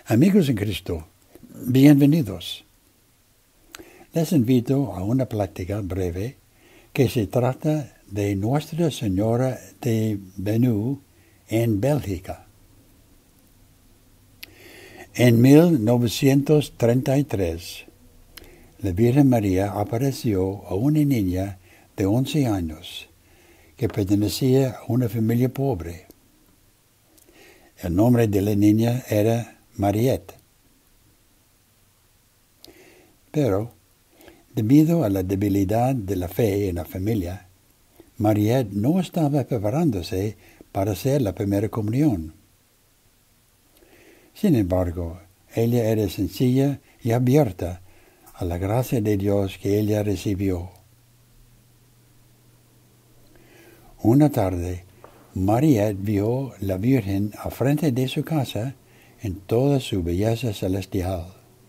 Amigos en Cristo, bienvenidos. Les invito a una plática breve que se trata de Nuestra Señora de Benu en Bélgica. En 1933, la Virgen María apareció a una niña de 11 años que pertenecía a una familia pobre. El nombre de la niña era Mariette. Pero, debido a la debilidad de la fe en la familia, Mariette no estaba preparándose para hacer la primera comunión. Sin embargo, ella era sencilla y abierta a la gracia de Dios que ella recibió. Una tarde, Mariette vio la Virgen al frente de su casa en toda su belleza celestial.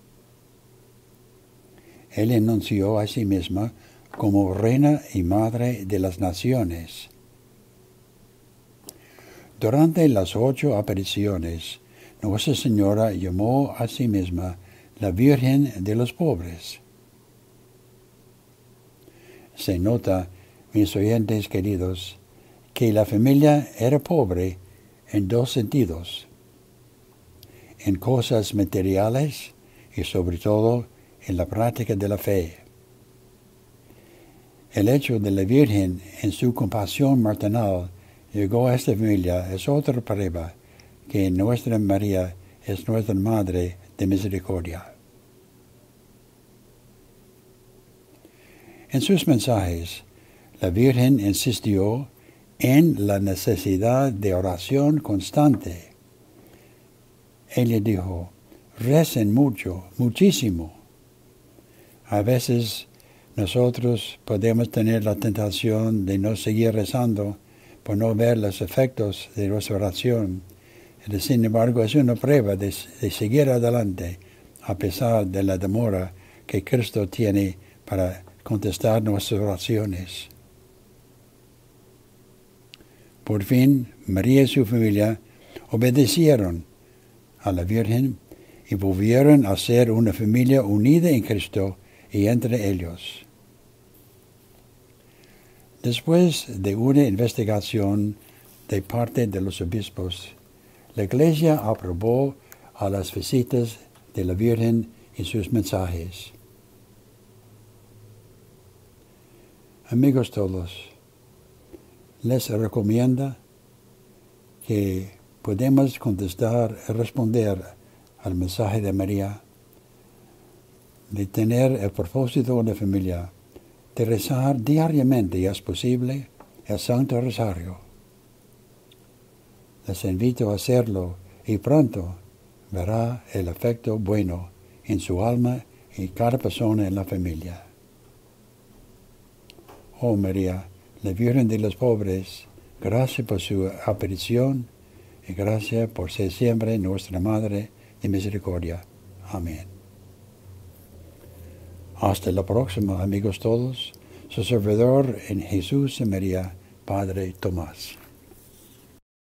Ella anunció a sí misma como Reina y Madre de las Naciones. Durante las 8 apariciones, Nuestra Señora llamó a sí misma la Virgen de los Pobres. Se nota, mis oyentes queridos, que la familia era pobre en 2 sentidos: en cosas materiales y sobre todo en la práctica de la fe. El hecho de la Virgen en su compasión maternal llegó a esta familia es otra prueba que nuestra María es nuestra Madre de Misericordia. En sus mensajes, la Virgen insistió en la necesidad de oración constante. Ella dijo: recen mucho, muchísimo. A veces nosotros podemos tener la tentación de no seguir rezando por no ver los efectos de nuestra oración. Sin embargo, es una prueba de seguir adelante a pesar de la demora que Cristo tiene para contestar nuestras oraciones. Por fin, María y su familia obedecieron a la Virgen y volvieron a ser una familia unida en Cristo y entre ellos. Después de una investigación de parte de los obispos, la Iglesia aprobó a las visitas de la Virgen y sus mensajes. Amigos todos, les recomiendo que podemos contestar y responder al mensaje de María, de tener el propósito de la familia, de rezar diariamente, y es posible, el Santo Rosario. Les invito a hacerlo y pronto verá el efecto bueno en su alma y cada persona en la familia. Oh María, la Virgen de los pobres, gracias por su aparición y gracias por ser siempre nuestra Madre de Misericordia. Amén. Hasta la próxima, amigos todos. Su servidor en Jesús y María, Padre Tomás.